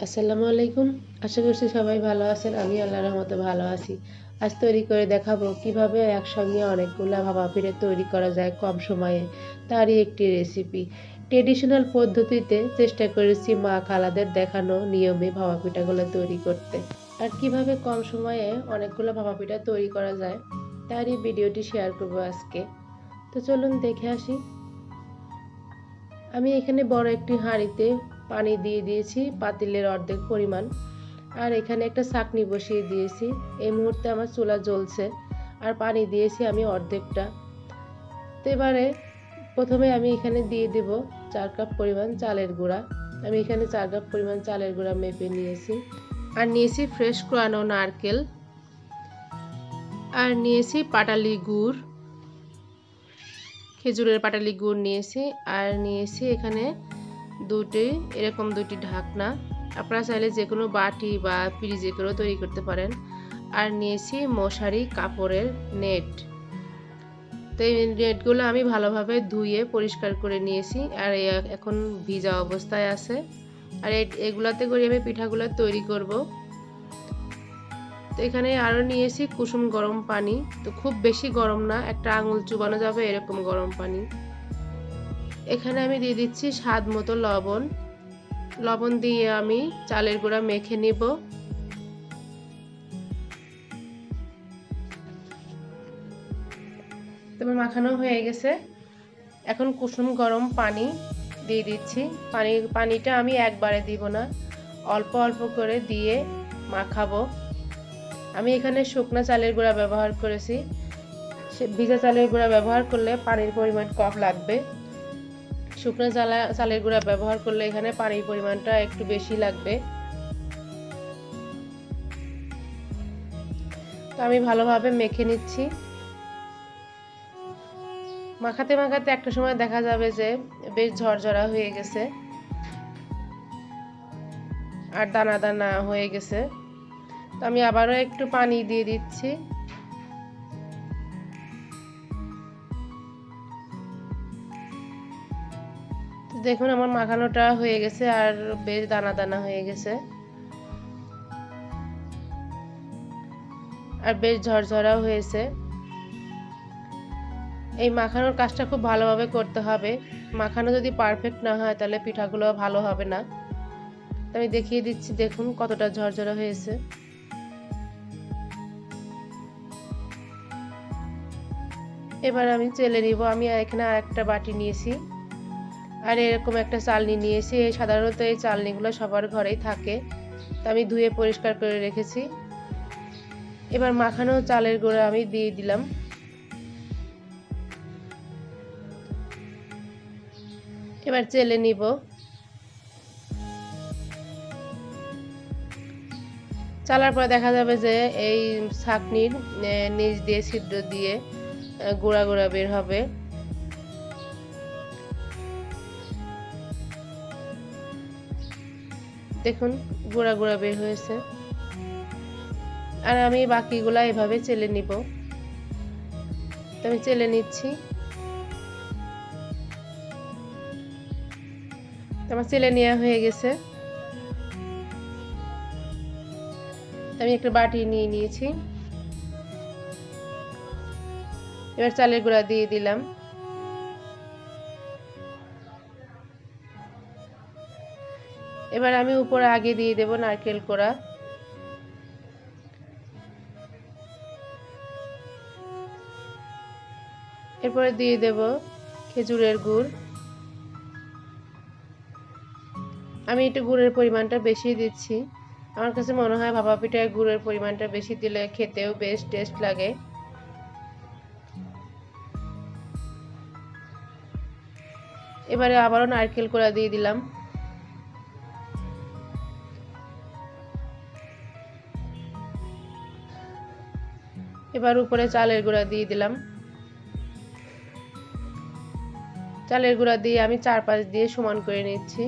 আসসালামু আলাইকুম। আশা করছি সবাই ভালো আছেন। আমি আল্লাহর রহমতে ভালো আছি। আজ তৈরি করে দেখাবো কিভাবে একসঙ্গে অনেকগুলা ভাপা পিঠা তৈরি করা যায় কম সময়ে। তারই একটি রেসিপি। ট্রেডিশনাল পদ্ধতিতে চেষ্টা করেছি মা খালাদের দেখানো নিয়মে ভাপা পিঠাগুলো তৈরি করতে। আর কিভাবে কম সময়ে অনেকগুলো ভাপা পিঠা তৈরি করা যায় তারই ভিডিওটি শেয়ার করব আজকে। তো চলুন দেখে আসি। আমি এখানে বড় একটি হাঁড়িতে পানি দিয়ে দিয়েছি পাতিলের অর্ধেক পরিমাণ, আর এখানে একটা ছাঁকনি বসিয়ে দিয়েছি। এই মুহূর্তে আমার চুলা জ্বলছে আর পানি দিয়েছি আমি অর্ধেকটা। তো এবারে প্রথমে আমি এখানে দিয়ে দেব 4 কাপ পরিমাণ চালের গুঁড়া। আমি এখানে 4 কাপ পরিমাণ চালের গুঁড়া মেপে নিয়েছি। আর নিয়েছি ফ্রেশ কোরানো নারকেল, আর নিয়েছি পাটালি গুড়, খেজুরের পাটালি গুড় নিয়েছি। আর নিয়েছি এখানে এরকম দুটি ঢাকনা। আপনারা চাইলে যে কোনো বাটি বা ফ্রিজে করেও তৈরি করতে পারেন। আর নিয়েছি মশারি কাপড়ের নেট। তো এই নেটগুলো আমি ভালোভাবে ধুয়ে পরিষ্কার করে নিয়েছি, আর এখন ভিজা অবস্থায় আছে। আর এগুলাতে করে আমি পিঠাগুলো তৈরি করব। তো এখানে আরও নিয়েছি কুসুম গরম পানি। তো খুব বেশি গরম না, একটা আঙুল চুবানো যাবে এরকম গরম পানি। এখানে আমি দিয়ে দিচ্ছি স্বাদ মতো লবণ। লবণ দিয়ে আমি চালের গুঁড়া মেখে নিব। তবে মাখানো হয়ে গেছে। এখন কুসুম গরম পানি দিয়ে দিচ্ছি। পানিটা আমি একবারে দিব না, অল্প অল্প করে দিয়ে মাখাবো। আমি এখানে শুকনা চালের গুঁড়া ব্যবহার করেছি। ভিজা চালের গুঁড়া ব্যবহার করলে পানির পরিমাণ কম লাগবে। শুকনো চালের গুঁড়া ব্যবহার করলে এখানে পানির পরিমাণটা একটু বেশি লাগবে। তো আমি ভালোভাবে মেখে নিচ্ছি। মাখাতে মাখাতে একটা সময় দেখা যাবে যে বেশ ঝরঝরা হয়ে গেছে আর দানা দানা হয়ে গেছে। তো আমি আবারও একটু পানি দিয়ে দিচ্ছি। দেখুন আমার মাখানোটা হয়ে গেছে আর বেশ দানা দানা হয়ে গেছে আর বেশ ঝরঝরাও হয়েছে। এই মাখানোর কাজটা খুব ভালোভাবে করতে হবে। মাখানো যদি পারফেক্ট না হয় তাহলে পিঠাগুলো ভালো হবে না। তো আমি দেখিয়ে দিচ্ছি, দেখুন কতটা ঝরঝরা হয়েছে। এবার আমি চেলে নিব। আমি এখানে আরেকটা বাটি নিয়েছি আর এরকম একটা চালনি নিয়েছি। সাধারণত এই চালনিগুলো সবার ঘরেই থাকে, তো আমি ধুয়ে পরিষ্কার করে রেখেছি। এবার মাখানো চালের গুঁড়া আমি দিয়ে দিলাম। এবার চেলে নিব। চালার পর দেখা যাবে যে এই ছাঁকনির নিচ দিয়ে ছিদ্র দিয়ে গুঁড়া গুঁড়া বের হবে। দেখুন গুঁড়া গুঁড়া বের হয়েছে। আর আমি বাকিগুলা এভাবে চেলে নিব। তো আমি চেলে নিচ্ছি। আমার চেলে নেওয়া হয়ে গেছে। আমি একটা বাটি নিয়ে নিয়েছি। এবার চালের গুঁড়া দিয়ে দিলাম। এবার আমি উপরে আগে দিয়ে দেব নারকেল কোড়া। এরপরে দিয়ে দেব খেজুরের গুড়। আমি একটু গুড়ের পরিমাণটা বেশি দিচ্ছি। আমার কাছে মনে হয় ভাপা পিঠায় গুড়ের পরিমাণটা বেশি দিলে খেতেও বেশ টেস্ট লাগে। এবারে আবারও নারকেল কোড়া দিয়ে দিলাম। এবার উপরে চালের গুঁড়া দিয়ে দিলাম। চালের গুঁড়া দিয়ে আমি চারপাশ দিয়ে সমান করে নিচ্ছি।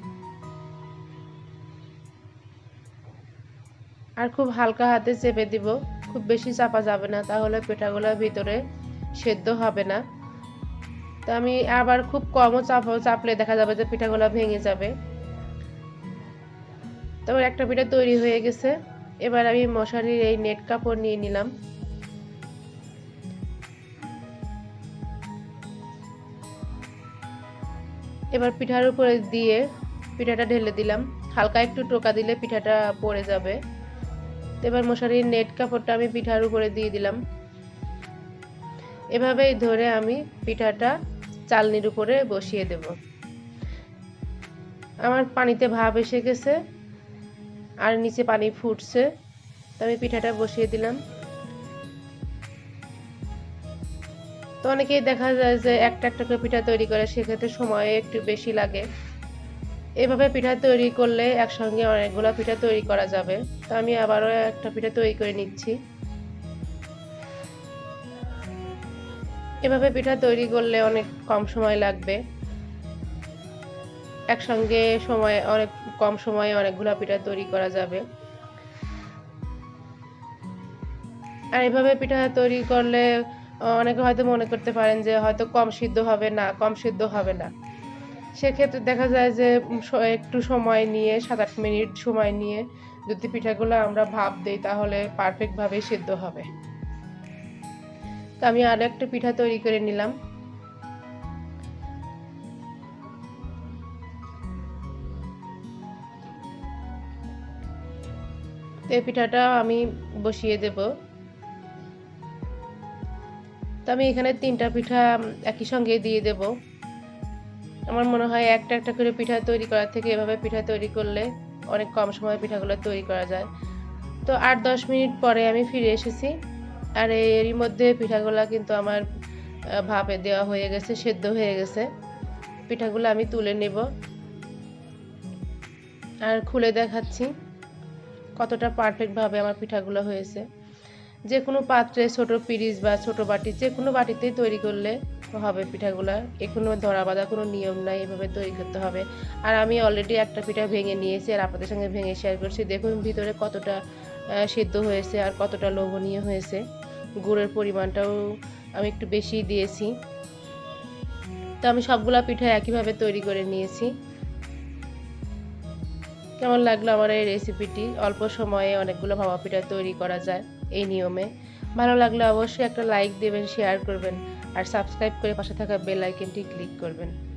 আর খুব হালকা হাতে চেপে দিব, খুব বেশি চাপা যাবে না, তাহলে পিঠাগুলো ভিতরে সেদ্ধ হবে না। তো আমি আবার খুব কমও চাপলে দেখা যাবে যে পিঠাগুলো ভেঙে যাবে। তো তারপর একটা পিঠা তৈরি হয়ে গেছে। এবার আমি মশারির এই নেট কাপড় নিয়ে নিলাম। এবার পিঠার উপরে দিয়ে পিঠাটা ঢেলে দিলাম। হালকা একটু টোকা দিলে পিঠাটা পড়ে যাবে। এবার মশারির নেট কাপড়টা আমি পিঠার উপরে দিয়ে দিলাম। এভাবেই ধরে আমি পিঠাটা চালনির উপরে বসিয়ে দেব। আমার পানিতে ভাপ এসে গেছে আর নিচে পানি ফুটছে, তো আমি পিঠাটা বসিয়ে দিলাম। তো অনেকেই দেখা যায় যে একটা একটা করে পিঠা তৈরি করে, সেক্ষেত্রে সময় একটু বেশি লাগে। এভাবে পিঠা তৈরি করলে একসঙ্গে অনেকগুলো পিঠা তৈরি করা যাবে। তো আমি আবারও একটা পিঠা তৈরি করে নিচ্ছি। এভাবে পিঠা তৈরি করলে অনেক কম সময় লাগবে, একসঙ্গে অনেক কম সময়ে অনেকগুলো পিঠা তৈরি করা যাবে। আর এভাবে পিঠা তৈরি করলে অনেকে হয়তো মনে করতে পারেন যে হয়তো কম সিদ্ধ হবে না। সেক্ষেত্রে দেখা যায় যে একটু সময় নিয়ে 7-8 মিনিট সময় নিয়ে যদি পিঠাগুলো আমরা ভাপ দেই তাহলে পারফেক্ট ভাবে সিদ্ধ হবে। তো আমি আরো একটা পিঠা তৈরি করে নিলাম। তো এই পিঠাটা আমি বসিয়ে দেব। তো আমি এখানে 3টা পিঠা একই সঙ্গে দিয়ে দেব। আমার মনে হয় একটা একটা করে পিঠা তৈরি করার থেকে এভাবে পিঠা তৈরি করলে অনেক কম সময়ে পিঠাগুলো তৈরি করা যায়। তো 8-10 মিনিট পরে আমি ফিরে এসেছি। আর এরই মধ্যে পিঠাগুলো কিন্তু আমার ভাপে দেওয়া হয়ে গেছে, সেদ্ধ হয়ে গেছে। পিঠাগুলো আমি তুলে নেব আর খুলে দেখাচ্ছি কতটা পারফেক্ট ভাবে আমার পিঠাগুলো হয়েছে। যে কোনো পাত্রে, ছোট পিরিচ বা ছোট বাটি, যে কোনো বাটিতেই তৈরি করলে হবে পিঠাগুলো। কোনো ধরা বাঁধা কোনো নিয়ম নাই, এভাবে তৈরি করতে হবে। আর আমি অলরেডি একটা পিঠা ভেঙে নিয়েছি আর আপনাদের সঙ্গে ভেঙে শেয়ার করছি। দেখুন ভিতরে কতটা সিদ্ধ হয়েছে আর কতটা লোভনীয় হয়েছে। গুড়ের পরিমাণটাও আমি একটু বেশি দিয়েছি। তো আমি সবগুলা পিঠা একইভাবে তৈরি করে নিয়েছি। কেমন লাগলো আমার এই রেসিপিটি? অল্প সময়ে অনেকগুলো ভাপা পিঠা তৈরি করা যায় এই নিয়মে। ভালো লাগলে অবশ্যই একটা লাইক দেবেন, শেয়ার করবেন আর সাবস্ক্রাইব করে পাশে থাকা বেল আইকনটি ক্লিক করবেন।